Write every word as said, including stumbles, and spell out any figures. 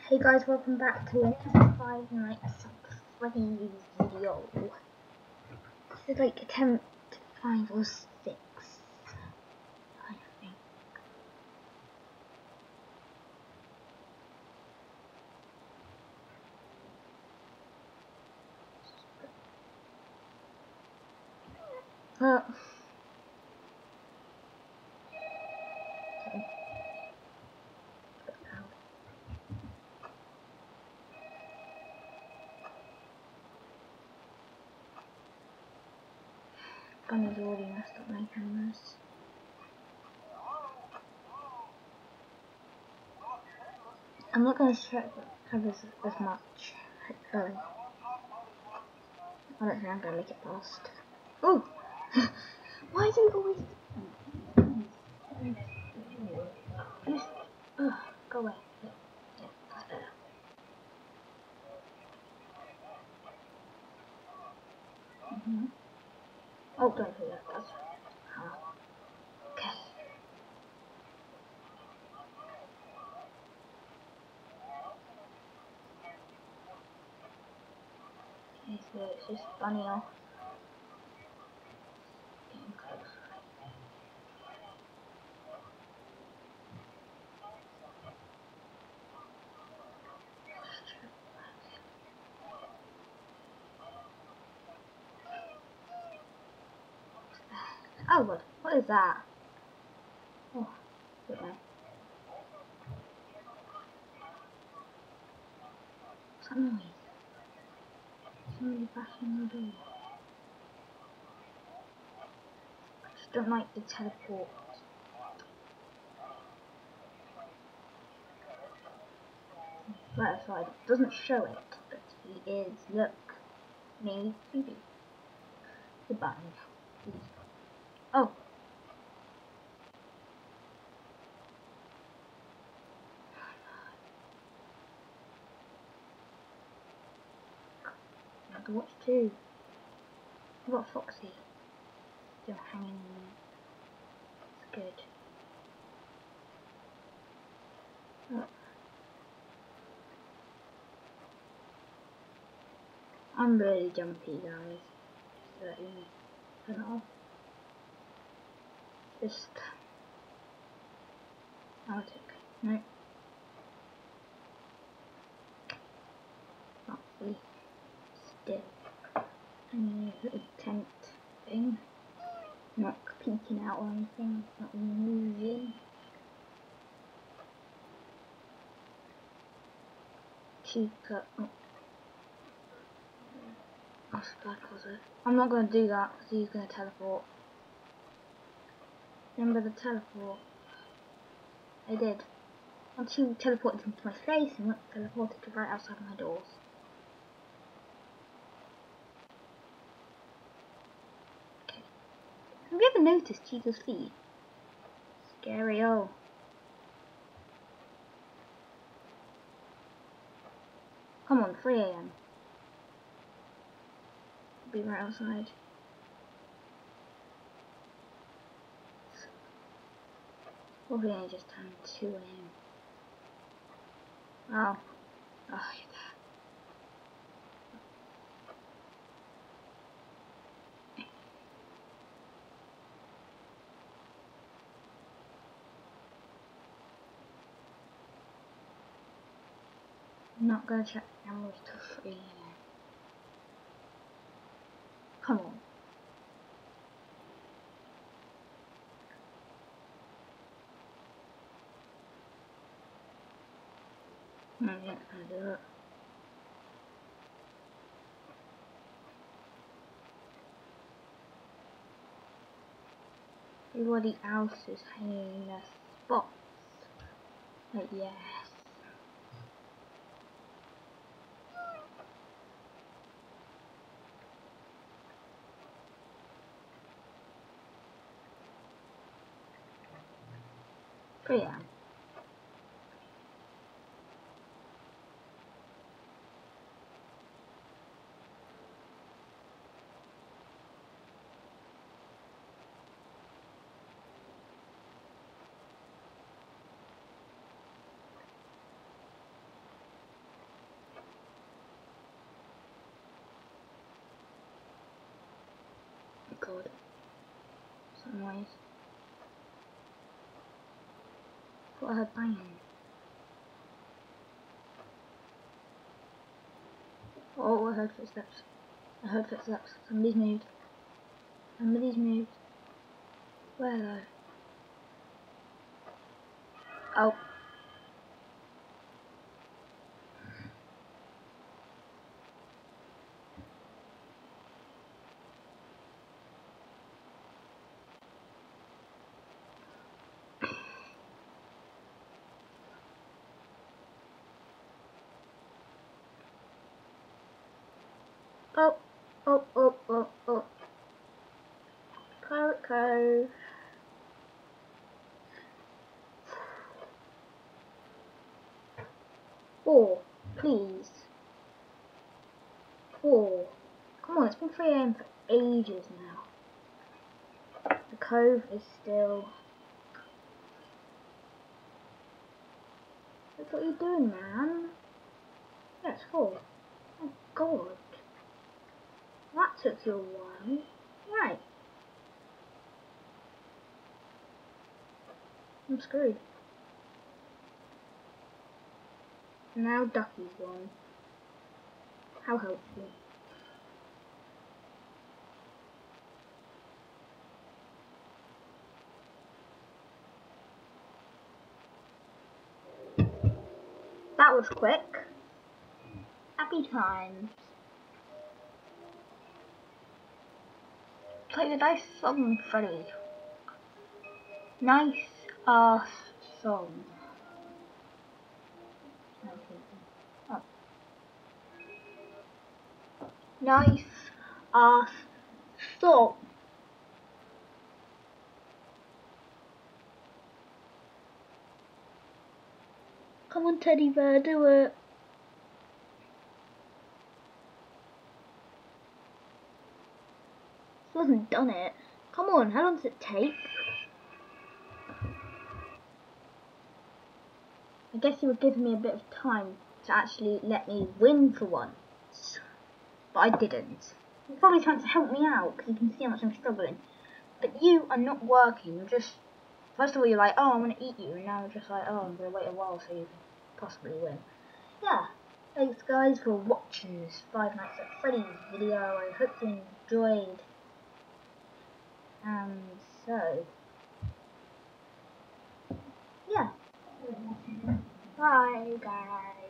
Hey guys, welcome back to another Five Nights at Freddy's video. This is like attempt five or six, I think. Well, Bunny's already messed up my cameras. I'm not going to stretch the covers as much. Hopefully. I don't think I'm going to make it past. Oh! Why do you always... Just... Ugh, go away. Yeah, yeah, that's better. Mm-hmm. Oh, don't do that. That's... Ah. Okay. Okay, so it's just Bunny off. Getting close. Oh, what? What is that? Oh, wait there. What's that noise? Somebody bashing the door. I just don't like the teleport. Right outside. It doesn't show it, but he is. Look. Me. Phoebe. The button. Oh. I have to watch too. I've got Foxy. Still hanging in there. It's good. Oh. I'm really jumpy, guys. So that you know. Just. I'll take. No. Foxy. Still. And a little tent thing. Not peeking out or anything. Not moving. Chica. Oh. That's a bad closet. I'm not going to do that because he's going to teleport. Remember the teleport? I did. Once he teleported into my face and teleported to right outside my doors. Okay. Have you ever noticed Chica's feet? Scary, oh. Come on, three A M Be right outside. Probably only just turned two A M Oh. Oh, you're there. I'm not going to check the cameras till three A M Come on. I'm not going to do it. Everybody else is hanging in their spots. Like, yes. three A M god. Some noise. Thought I heard banging. Oh, I heard footsteps. I heard footsteps. Somebody's moved. Somebody's moved. Where though? Oh. Oh, oh, oh, oh, oh. Pirate Cove. Four, please. Four. Come on, it's been three A M for ages now. The cove is still... That's what you're doing, man. Yeah, it's four. Oh, God. That took you a while. Right. I'm screwed. Now Ducky's gone. How helpful. That was quick. Happy times. Play a nice song, Freddy. Nice ass song. Oh. Nice ass song. Come on, Teddy Bear, do it. Still hasn't done it. Come on, how long does it take? I guess you were giving me a bit of time to actually let me win for once. But I didn't. You're probably trying to help me out because you can see how much I'm struggling. But you are not working. You're just... First of all, you're like, oh, I'm going to eat you. And now you're just like, oh, I'm going to wait a while so you can possibly win. Yeah. Thanks, guys, for watching this Five Nights at Freddy's video. I hope you enjoyed. And so... Yeah. Bye, guys.